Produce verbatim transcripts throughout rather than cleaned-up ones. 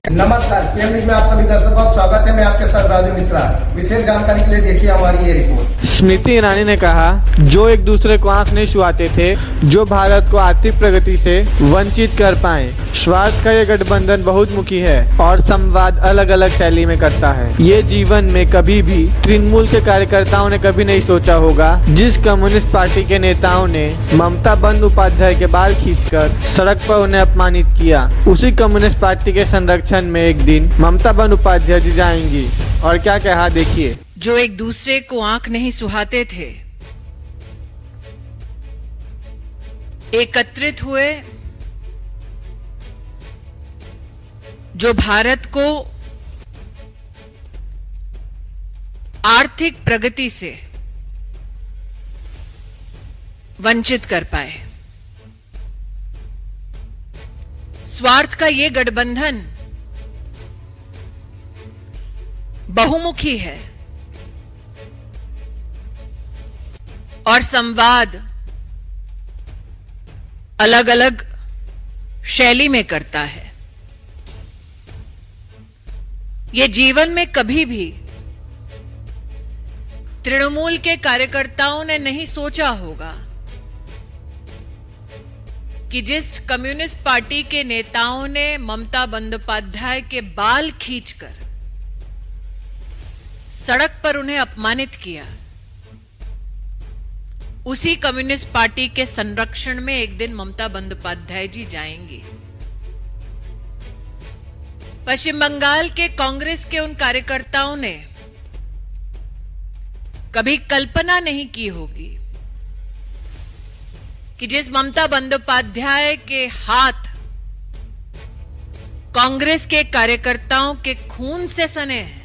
नमस्कार, PM news में आप सभी दर्शकों का स्वागत है। मैं आपके साथ राजू मिश्रा। विशेष जानकारी के लिए देखिए हमारी ये रिपोर्ट। स्मृति ईरानी ने कहा, जो एक दूसरे को आंख नहीं छुआते थे, जो भारत को आर्थिक प्रगति से वंचित कर पाए। स्वार्थ का ये गठबंधन बहुमुखी है और संवाद अलग अलग शैली में करता है। ये जीवन में कभी भी तृणमूल के कार्यकर्ताओं ने कभी नहीं सोचा होगा। जिस कम्युनिस्ट पार्टी के नेताओं ने ममता बंदोपाध्याय के बाल खींचकर सड़क पर उन्हें अपमानित किया, उसी कम्युनिस्ट पार्टी के संरक्षण में एक दिन ममता बंदोपाध्याय जी जाएंगी। और क्या कहा देखिए। जो एक दूसरे को आंख नहीं सुहाते थे, एकत्रित हुए, जो भारत को आर्थिक प्रगति से वंचित कर पाए। स्वार्थ का ये गठबंधन बहुमुखी है और संवाद अलग अलग शैली में करता है। ये जीवन में कभी भी तृणमूल के कार्यकर्ताओं ने नहीं सोचा होगा कि जिस कम्युनिस्ट पार्टी के नेताओं ने ममता बंदोपाध्याय के बाल खींचकर सड़क पर उन्हें अपमानित किया, उसी कम्युनिस्ट पार्टी के संरक्षण में एक दिन ममता बंदोपाध्याय जी जाएंगी। पश्चिम बंगाल के कांग्रेस के उन कार्यकर्ताओं ने कभी कल्पना नहीं की होगी कि जिस ममता बंदोपाध्याय के हाथ कांग्रेस के कार्यकर्ताओं के खून से सने हैं,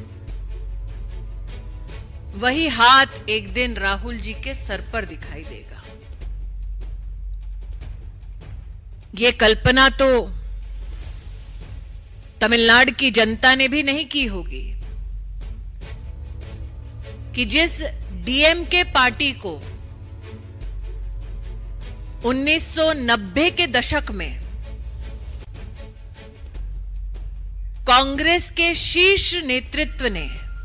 वही हाथ एक दिन राहुल जी के सर पर दिखाई देगा। ये कल्पना तो तमिलनाडु की जनता ने भी नहीं की होगी कि जिस डीएमके पार्टी को उन्नीस सौ नब्बे के दशक में कांग्रेस के शीर्ष नेतृत्व ने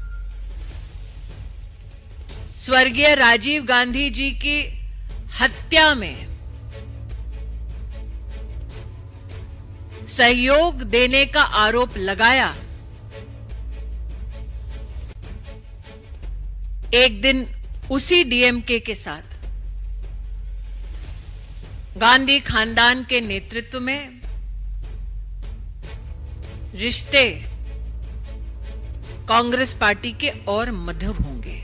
स्वर्गीय राजीव गांधी जी की हत्या में सहयोग देने का आरोप लगाया, एक दिन उसी डीएमके के साथ गांधी खानदान के नेतृत्व में रिश्ते कांग्रेस पार्टी के और मधुर होंगे।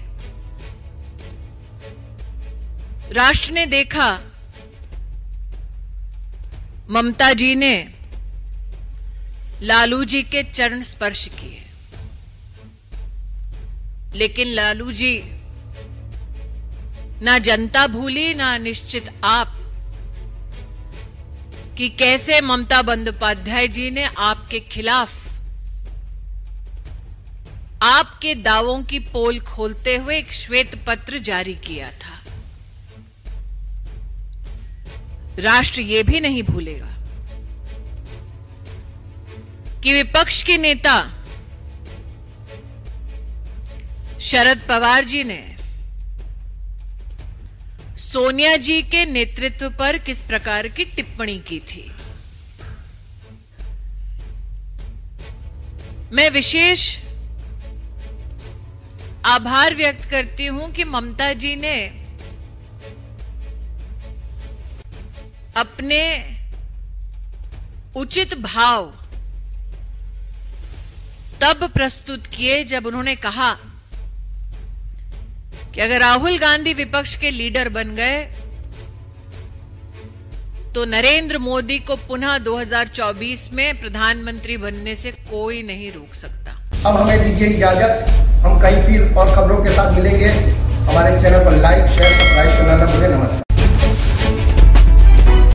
राष्ट्र ने देखा, ममता जी ने लालू जी के चरण स्पर्श किए, लेकिन लालू जी ना जनता भूली ना निश्चित आप कि कैसे ममता बंदोपाध्याय जी ने आपके खिलाफ आपके दावों की पोल खोलते हुए एक श्वेत पत्र जारी किया था। राष्ट्र यह भी नहीं भूलेगा कि विपक्ष के नेता शरद पवार जी ने सोनिया जी के नेतृत्व पर किस प्रकार की टिप्पणी की थी। मैं विशेष आभार व्यक्त करती हूं कि ममता जी ने अपने उचित भाव तब प्रस्तुत किए जब उन्होंने कहा कि अगर राहुल गांधी विपक्ष के लीडर बन गए तो नरेंद्र मोदी को पुनः दो हज़ार चौबीस में प्रधानमंत्री बनने से कोई नहीं रोक सकता। अब हमें दीजिए इजाजत, हम कई फिर और खबरों के साथ मिलेंगे। हमारे चैनल पर लाइक शेयर सब्सक्राइब करना न भूलें। नमस्कार।